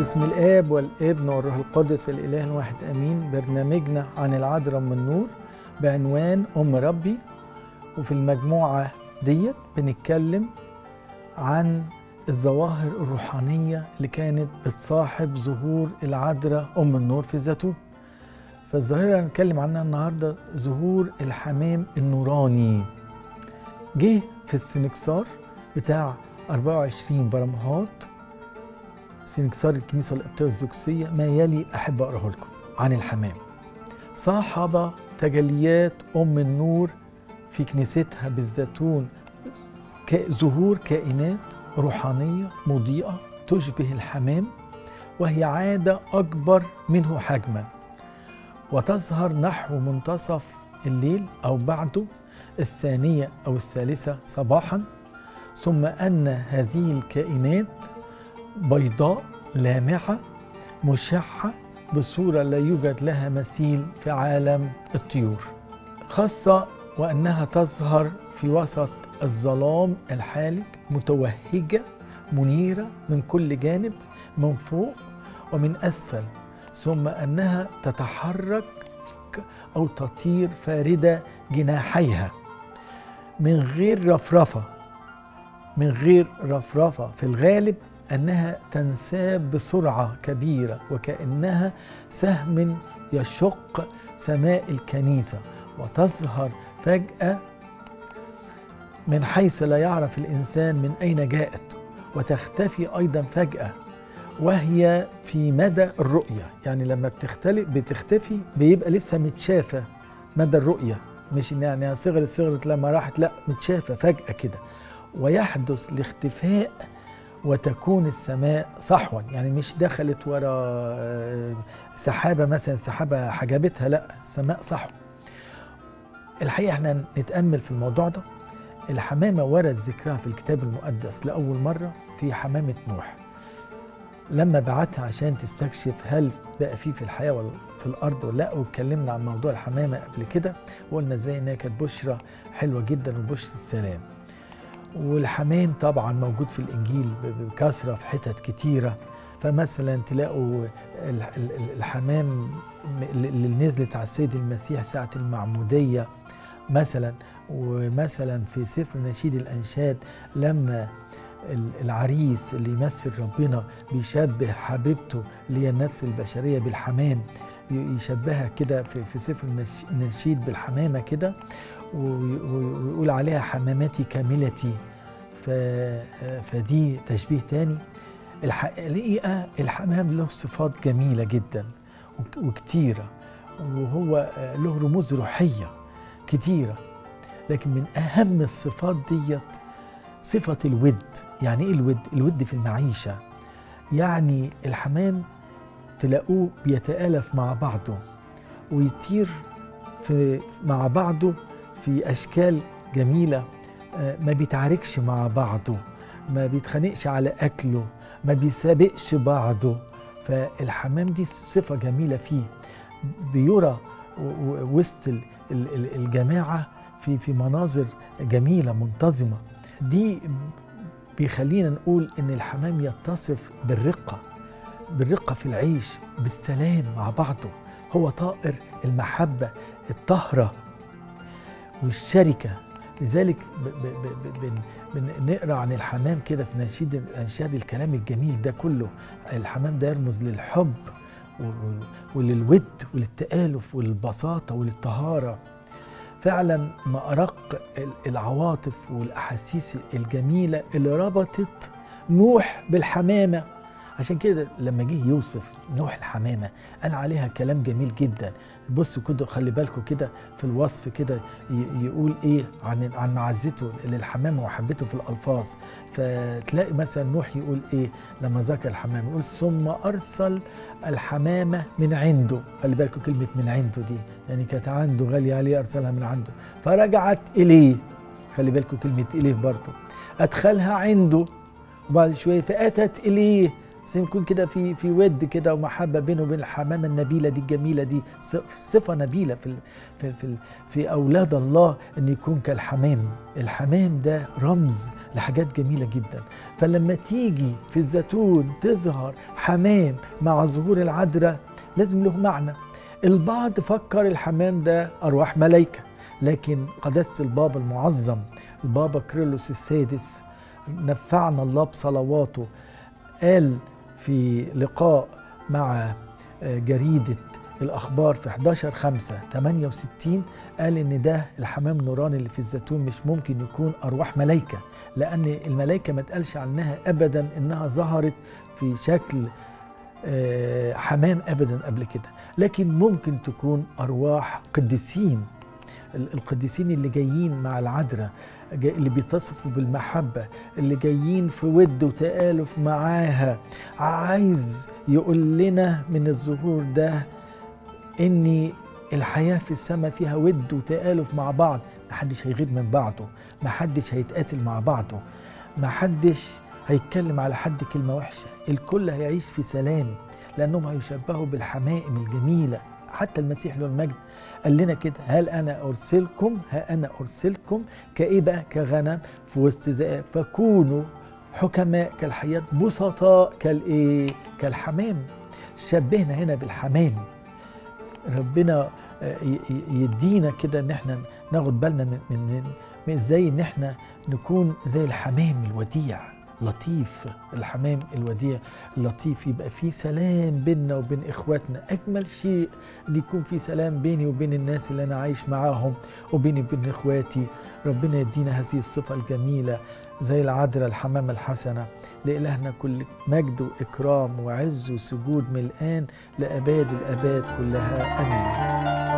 باسم الآب والابن والروح القدس الإله الواحد آمين. برنامجنا عن العذراء أم النور بعنوان أم ربي، وفي المجموعة ديت بنتكلم عن الظواهر الروحانية اللي كانت بتصاحب ظهور العذراء أم النور في الزيتون. فالظاهرة اللي هنتكلم عنها النهاردة ظهور الحمام النوراني. جه في السنكسار بتاع 24 برمهات، سنكسار الكنيسة القبطية الأرثوذكسية، ما يلي أحب أقرأه لكم عن الحمام. صاحب تجليات أم النور في كنيستها بالزيتون ظهور كائنات روحانية مضيئة تشبه الحمام، وهي عادة أكبر منه حجما، وتظهر نحو منتصف الليل أو بعده، الثانية أو الثالثة صباحا. ثم أن هذه الكائنات بيضاء لامعة مشعة بصورة لا يوجد لها مثيل في عالم الطيور، خاصة وأنها تظهر في وسط الظلام الحالك، متوهجة منيرة من كل جانب، من فوق ومن أسفل. ثم أنها تتحرك أو تطير فاردة جناحيها من غير رفرفة، في الغالب أنها تنساب بسرعة كبيرة، وكأنها سهم يشق سماء الكنيسة، وتظهر فجأة من حيث لا يعرف الإنسان من أين جاءت، وتختفي أيضا فجأة وهي في مدى الرؤية. يعني لما بتختفي بيبقى لسه متشافة مدى الرؤية، مش يعني صغرت لما راحت، لا، متشافة فجأة كده، ويحدث الاختفاء وتكون السماء صحوا. يعني مش دخلت ورا سحابة مثلا، سحابة حجبتها، لا، السماء صحوا. الحقيقة احنا نتأمل في الموضوع ده. الحمامة ورد ذكرها في الكتاب المقدس لأول مرة في حمامة نوح، لما بعتها عشان تستكشف هل بقى في الحياة ولا في الأرض ولا لا. واتكلمنا عن موضوع الحمامة قبل كده، وقلنا ازاي انها كانت بشرة حلوة جدا وبشرة السلام. والحمام طبعا موجود في الإنجيل بكثرة في حتت كتيرة. فمثلا تلاقوا الحمام اللي نزلت على السيد المسيح ساعة المعمودية مثلا. ومثلا في سفر نشيد الأنشاد لما العريس اللي يمثل ربنا بيشبه حبيبته اللي هي النفس البشرية بالحمام، يشبهها كده في سفر النشيد بالحمامة كده، ويقول عليها حمامتي كاملتي. فدي تشبيه تاني. الحقيقة الحمام له صفات جميلة جدا وكتيرة، وهو له رموز روحية كتيرة، لكن من أهم الصفات ديت صفة الود. يعني إيه الود؟ الود في المعيشة. يعني الحمام تلاقوه بيتآلف مع بعضه ويطير مع بعضه في أشكال جميلة، ما بيتعاركش مع بعضه، ما بيتخانقش على أكله، ما بيسابقش بعضه. فالحمام دي صفة جميلة فيه، بيرى وسط الجماعة في مناظر جميلة منتظمة. دي بيخلينا نقول إن الحمام يتصف بالرقة في العيش، بالسلام مع بعضه. هو طائر المحبة الطاهرة والشركة. لذلك بنقرأ عن الحمام كده في نشيد الأنشاد الكلام الجميل ده كله. الحمام ده يرمز للحب وللود وللتآلف وللبساطة وللطهارة. فعلا ما أرق العواطف والأحاسيس الجميلة اللي ربطت نوح بالحمامة. عشان كده لما جه يوصف نوح الحمامة قال عليها كلام جميل جدا. بصوا كده، خلي بالكم كده في الوصف كده يقول ايه عن معزته للحمامة وحبته في الألفاظ. فتلاقي مثلا نوح يقول ايه لما ذكر الحمامة، يقول ثم أرسل الحمامة من عنده. خلي بالكم كلمة من عنده دي، يعني كانت عنده غالية عليه، أرسلها من عنده. فرجعت إليه، خلي بالكم كلمة إليه برضه، أدخلها عنده، وبعد شوية فأتت إليه زي ما يكون كده في ود كده ومحبه بينه وبين الحمامه النبيله دي الجميله دي، صفه نبيله في اولاد الله ان يكون كالحمام. الحمام ده رمز لحاجات جميله جدا. فلما تيجي في الزيتون تظهر حمام مع ظهور العذراء لازم له معنى. البعض فكر الحمام ده ارواح ملائكه، لكن قداسه البابا المعظم البابا كيرلس السادس نفعنا الله بصلواته قال في لقاء مع جريدة الأخبار في 11/5/68 قال إن ده الحمام نوراني اللي في الزيتون مش ممكن يكون أرواح ملائكة، لأن الملائكة ما تقالش عنها أبدا إنها ظهرت في شكل حمام أبدا قبل كده، لكن ممكن تكون أرواح قديسين، القديسين اللي جايين مع العذراء، اللي بيتصفوا بالمحبة، اللي جايين في ود وتآلف معاها. عايز يقول لنا من الظهور ده إن الحياة في السماء فيها ود وتآلف مع بعض، محدش هيغير من بعضه، محدش هيتقاتل مع بعضه، محدش هيتكلم على حد كلمة وحشة، الكل هيعيش في سلام، لأنهم هيشبهوا بالحمائم الجميلة. حتى المسيح له المجد قال لنا كده: ها أنا أرسلكم كإيه بقى؟ كغنم في وسط ذئاب، فكونوا حكماء كالحياة، بسطاء كالإيه؟ كالحمام. شبهنا هنا بالحمام. ربنا يدينا كده ان احنا ناخد بالنا من ازاي ان احنا نكون زي الحمام الوديع لطيف. الحمام الوديع اللطيف يبقى فيه سلام بيننا وبين اخواتنا. اجمل شيء ان يكون في سلام بيني وبين الناس اللي انا عايش معاهم وبيني وبين اخواتي. ربنا يدينا هذه الصفة الجميلة زي العذراء الحمامة الحسنة. لإلهنا كل مجد وإكرام وعز وسجود من الآن لأباد الآباد كلها، آمين.